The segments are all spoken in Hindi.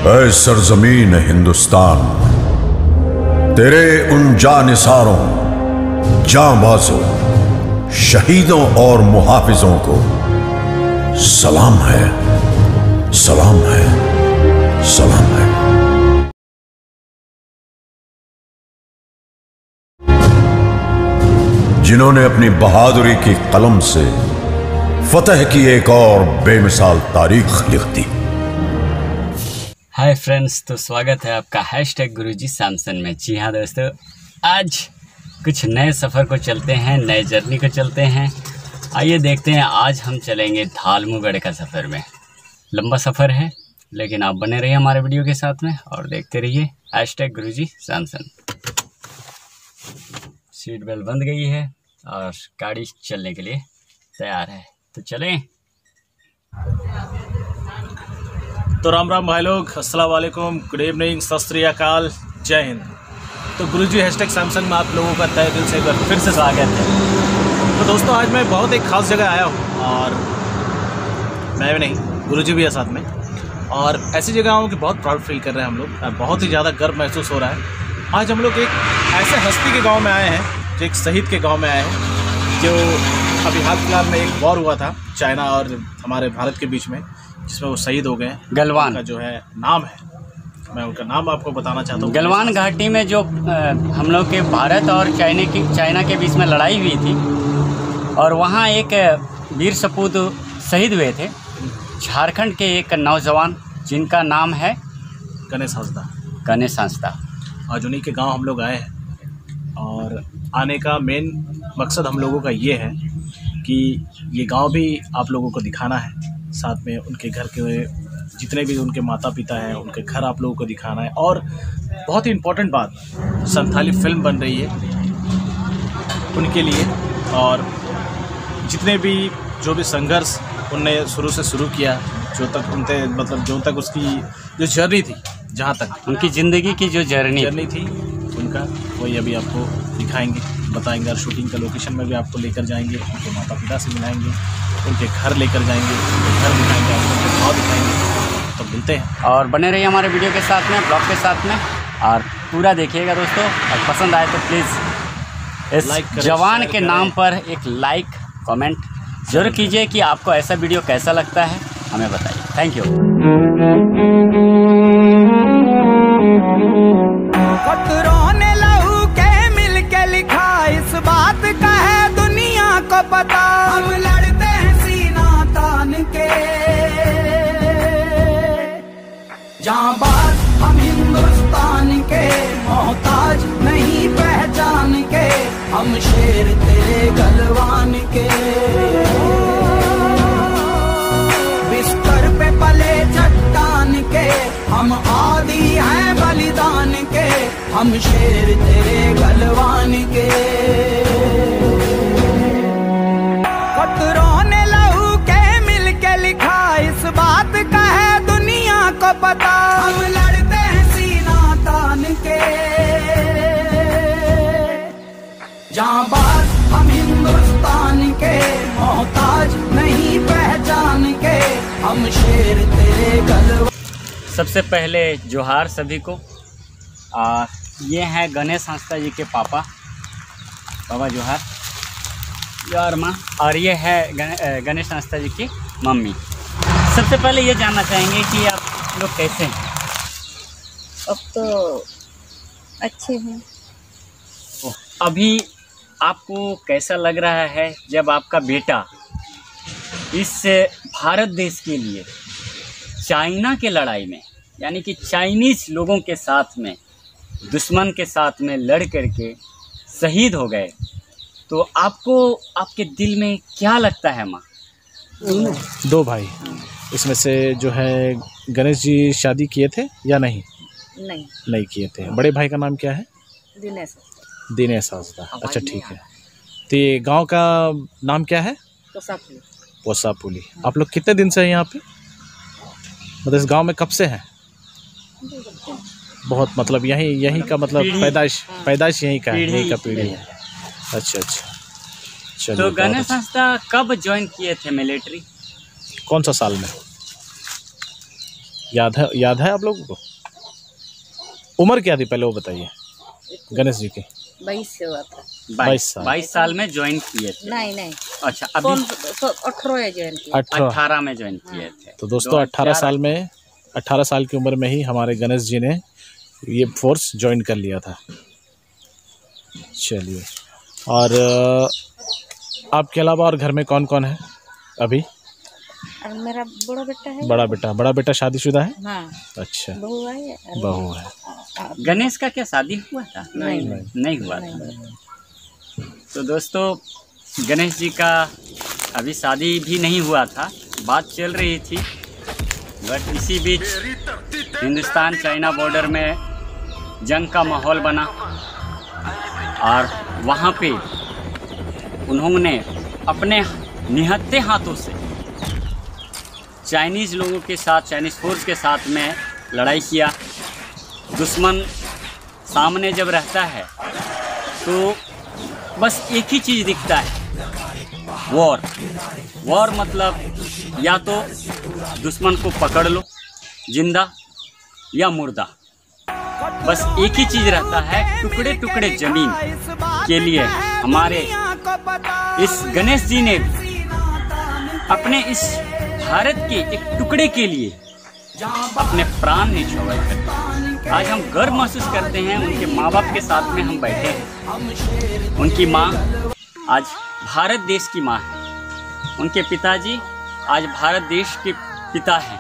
ऐ सरजमीन हिंदुस्तान, तेरे उन जानिसारों, जांबाजों, शहीदों और मुहाफिजों को सलाम है, सलाम है, सलाम है। जिन्होंने अपनी बहादुरी की कलम से फतह की एक और बेमिसाल तारीख लिख दी। हाय फ्रेंड्स, तो स्वागत है आपका हैशटैग गुरुजी सैमसन में। जी हाँ दोस्तों, आज कुछ नए सफ़र को चलते हैं, नए जर्नी को चलते हैं। आइए देखते हैं, आज हम चलेंगे धालमूगढ़ का सफ़र में। लंबा सफ़र है, लेकिन आप बने रहिए हमारे वीडियो के साथ में और देखते रहिए hashtag Guruji Samson. Seat belt बंद गई है और गाड़ी चलने के लिए तैयार है, तो चलें। तो राम राम भाई लोग, अस्सलाम वालेकुम, गुड इवनिंग, सत श्री अकाल, जय हिंद। तो गुरुजी हैशटैग सैमसंग में आप लोगों का तहे दिल से एक बार फिर से स्वागत है। तो दोस्तों, आज मैं बहुत एक ख़ास जगह आया हूँ और मैं भी नहीं, गुरुजी भी है साथ में। और ऐसी जगह आऊँ कि बहुत प्राउड फील कर रहे हैं हम लोग, बहुत ही ज़्यादा गर्व महसूस हो रहा है। आज हम लोग एक ऐसे हस्ती के गाँव में आए हैं, जो एक शहीद के गाँव में आए हैं, जो अभी हाल फिलहाल में एक वॉर हुआ था चाइना और हमारे भारत के बीच में, जिसमें वो शहीद हो गए। गलवान का जो है नाम है, मैं उनका नाम आपको बताना चाहता हूँ। गलवान घाटी में जो हम लोग के भारत और चाइना के बीच में लड़ाई हुई थी, और वहाँ एक वीर सपूत शहीद हुए थे। झारखंड के एक नौजवान जिनका नाम है गणेश हांसदा। गणेश हांसदा। आज उन्हीं के गांव हम लोग आए हैं और आने का मेन मकसद हम लोगों का ये है कि ये गांव भी आप लोगों को दिखाना है, साथ में उनके घर के जितने भी उनके माता पिता हैं उनके घर आप लोगों को दिखाना है। और बहुत ही इम्पोर्टेंट बात, संथाली फिल्म बन रही है उनके लिए, और जितने भी जो भी संघर्ष उनने शुरू से शुरू किया, जो तक उसकी जो जर्नी थी, जहाँ तक उनकी ज़िंदगी की जो जर्नी थी उनका, वही अभी आपको दिखाएंगे, बताएंगे। और शूटिंग का लोकेशन में भी आपको लेकर जाएंगे, उनके माता पिता से मिलाएंगे, उनके घर लेकर जाएंगे, उनके घर दिखाएंगे, उनके भाव दिखाएंगे। तो मिलते हैं और बने रहिए हमारे वीडियो के साथ में, ब्लॉग के साथ में, और पूरा देखिएगा दोस्तों। और पसंद आए तो प्लीज़ इस जवान के नाम पर एक लाइक कमेंट जरूर कीजिए कि आपको ऐसा वीडियो कैसा लगता है, हमें बताइए। Thank you. खतरों ने लहू के मिल के लिखा, इस बात का है दुनिया को पता। हम लड़ते हैं सीना तान के, जांबाज हम हिंदुस्तान के, मोहताज नहीं पहचान के, हम शेर तेरे गलवान के। बिस्तर पे पले चट्टान के, हम आदी हैं बलिदान के, हम शेर तेरे गलवान के। खतरों ने लहू के मिल के लिखा, इस बात का है दुनिया को पता। हम लड़ते हैं सीना तान के, जांबाज हम हिंदुस्तान के, मोहताज नहीं पहचान के, हम शेर तेरे गलवान। सबसे पहले जोहार सभी को। ये हैं गणेश हांसदा जी के पापा, बाबा जोहार यार माँ। और ये है गणेश हांसदा जी की मम्मी। सबसे पहले ये जानना चाहेंगे कि आप लोग कैसे हैं? अब तो अच्छे हैं। अभी आपको कैसा लग रहा है जब आपका बेटा इस भारत देश के लिए चाइना के लड़ाई में, यानी कि चाइनीज़ लोगों के साथ में, दुश्मन के साथ में लड़ करके शहीद हो गए, तो आपको आपके दिल में क्या लगता है माँ? दो भाई, इसमें से जो है गणेश जी शादी किए थे या नहीं? नहीं किए थे। बड़े भाई का नाम क्या है? दिनेश हांसदा। अच्छा, ठीक है। तो ये गांव का नाम क्या है? पोसापुली। आप लोग कितने दिन से हैं यहाँ पे? मतलब इस गांव में कब से हैं? बहुत, मतलब यहीं का मतलब पैदाइश यहीं का है, यहीं का पीढ़ी है। अच्छा, चलो। तो गणेश हांसदा कब ज्वाइन किए थे मिलिट्री? कौन सा साल में? याद है आप लोगों को? उम्र क्या थी पहले वो बताइए गणेश जी की। 22 से हुआ था। 22 साल में ज्वाइन किए थे। नहीं अच्छा, अभी 18 ज्वाइन किया। 18 में ज्वाइन किए थे। तो दोस्तों 18 साल की उम्र में ही हमारे गणेश जी ने ये फोर्स ज्वाइन कर लिया था। चलिए, और आपके अलावा और घर में कौन कौन है अभी? और मेरा बड़ा बेटा शादीशुदा है? हाँ। अच्छा, बहू है। गणेश का क्या शादी हुआ था? नहीं हुआ था। तो दोस्तों गणेश जी का अभी शादी भी नहीं हुआ था, बात चल रही थी, बट इसी बीच हिंदुस्तान चाइना बॉर्डर में जंग का माहौल बना और वहाँ पे उन्होंने अपने निहत्थे हाथों से चाइनीज़ लोगों के साथ, चाइनीज़ फोर्स के साथ में लड़ाई किया। दुश्मन सामने जब रहता है तो बस एक ही चीज़ दिखता है, वॉर मतलब या तो दुश्मन को पकड़ लो जिंदा या मुर्दा, बस एक ही चीज़ रहता है, टुकड़े टुकड़े ज़मीन के लिए। हमारे इस गणेश जी ने अपने इस भारत के एक टुकड़े के लिए अपने प्राण निछावर कर। आज हम गर्व महसूस करते हैं, उनके माँ बाप के साथ में हम बैठे हैं। उनकी माँ आज भारत देश की माँ है, उनके पिताजी आज भारत देश के पिता हैं।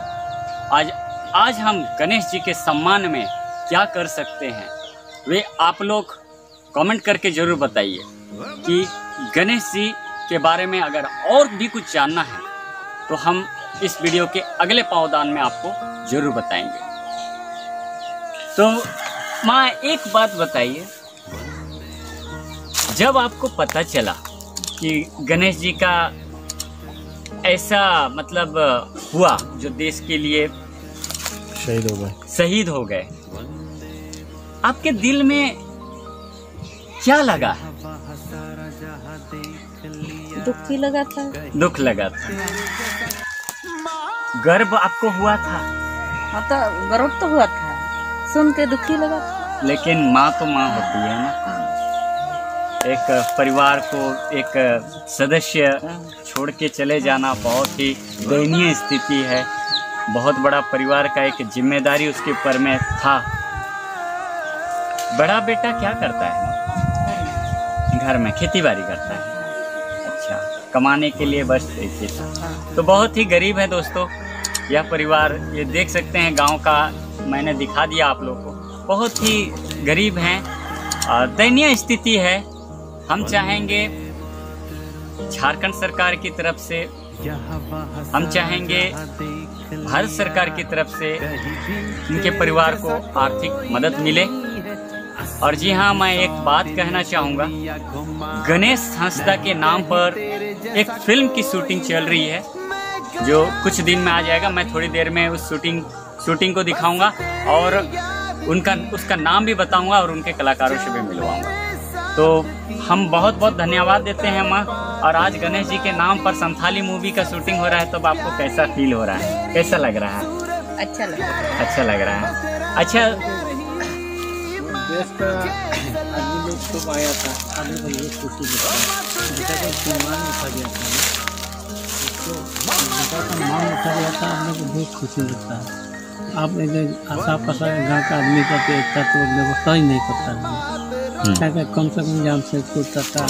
आज हम गणेश जी के सम्मान में क्या कर सकते हैं, वे आप लोग कमेंट करके ज़रूर बताइए कि गणेश जी के बारे में अगर और भी कुछ जानना है तो हम इस वीडियो के अगले पावदान में आपको ज़रूर बताएंगे। तो माँ एक बात बताइए, जब आपको पता चला कि गणेश जी का ऐसा मतलब हुआ जो देश के लिए शहीद हो गए, आपके दिल में क्या लगा? दुख लगा था। गर्व आपको हुआ था? हाँ, तो गर्व तो हुआ था, सुन के दुखी लगा था। लेकिन माँ तो माँ होती है ना, एक परिवार को एक सदस्य छोड़ के चले जाना बहुत ही दयनीय स्थिति है। बहुत बड़ा परिवार का एक जिम्मेदारी उसके ऊपर में था। बड़ा बेटा क्या करता है? घर में खेती बाड़ी करता है। अच्छा, कमाने के लिए बस ऐसे था। तो बहुत ही गरीब है दोस्तों यह परिवार। ये देख सकते हैं गांव का, मैंने दिखा दिया आप लोगों को। बहुत ही गरीब हैं और दयनीय स्थिति है। हम चाहेंगे झारखंड सरकार की तरफ से, हम चाहेंगे भारत सरकार की तरफ से इनके परिवार को आर्थिक मदद मिले। और जी हाँ, मैं एक बात कहना चाहूँगा, गणेश संस्था के नाम पर एक फिल्म की शूटिंग चल रही है जो कुछ दिन में आ जाएगा। मैं थोड़ी देर में उस शूटिंग को दिखाऊंगा और उसका नाम भी बताऊंगा और उनके कलाकारों से भी मिलवाऊंगा। तो हम बहुत बहुत धन्यवाद देते हैं माँ। और आज गणेश जी के नाम पर संथाली मूवी का शूटिंग हो रहा है, तो आपको कैसा फील हो रहा है, कैसा लग रहा है? अच्छा लग रहा है। अच्छा लग रहा है। अच्छा, देश का आदमी लोग तो आया था, आने को बहुत खुशी लगता है। बेटा का सम्मान उठा गया था, बेटा का सम्मान उठा गया था, हम लोग को बहुत खुशी लगता है। आप एक आशा पासा गाँव का आदमी का तो एकता तो व्यवस्था ही नहीं करता है, कम से कम जान से करता।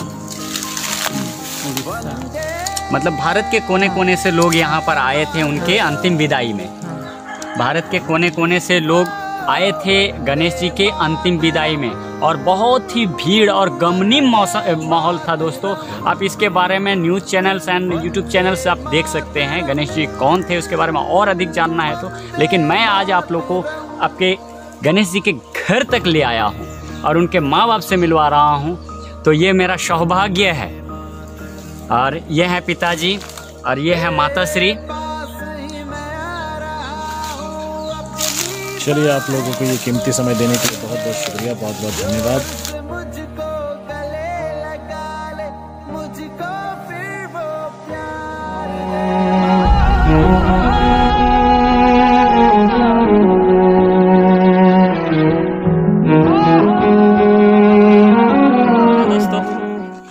मतलब भारत के कोने कोने से लोग यहाँ पर आए थे उनके अंतिम विदाई में। भारत के कोने कोने से लोग आए थे गणेश जी के अंतिम विदाई में और बहुत ही भीड़ और गमनीय माहौल था दोस्तों। आप इसके बारे में news channels and YouTube channel से आप देख सकते हैं गणेश जी कौन थे, उसके बारे में और अधिक जानना है तो। लेकिन मैं आज आप लोग को आपके गणेश जी के घर तक ले आया हूँ और उनके माँ बाप से मिलवा रहा हूँ, तो ये मेरा सौभाग्य है। और ये है पिताजी और ये है माताश्री। चलिए, आप लोगों को ये कीमती समय देने के लिए बहुत बहुत शुक्रिया, बहुत बहुत धन्यवाद।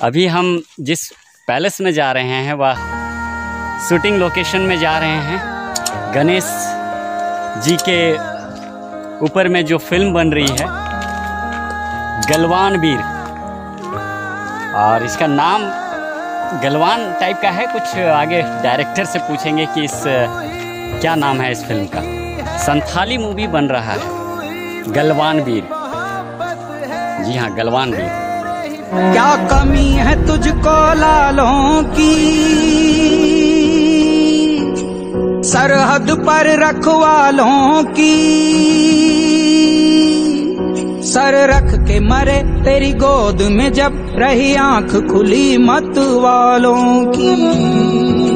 अभी हम जिस पैलेस में जा रहे हैं वह शूटिंग लोकेशन में जा रहे हैं। गणेश जी के ऊपर में जो फिल्म बन रही है गलवान वीर, और इसका नाम गलवान टाइप का है कुछ। आगे डायरेक्टर से पूछेंगे कि इस क्या नाम है इस फिल्म का। संथाली मूवी बन रहा है गलवान वीर। जी हाँ, गलवान वीर। क्या कमी है तुझको लालों की, सरहद पर रखवालों की, सर रख के मरे तेरी गोद में जब रही आंख खुली मत वालों की।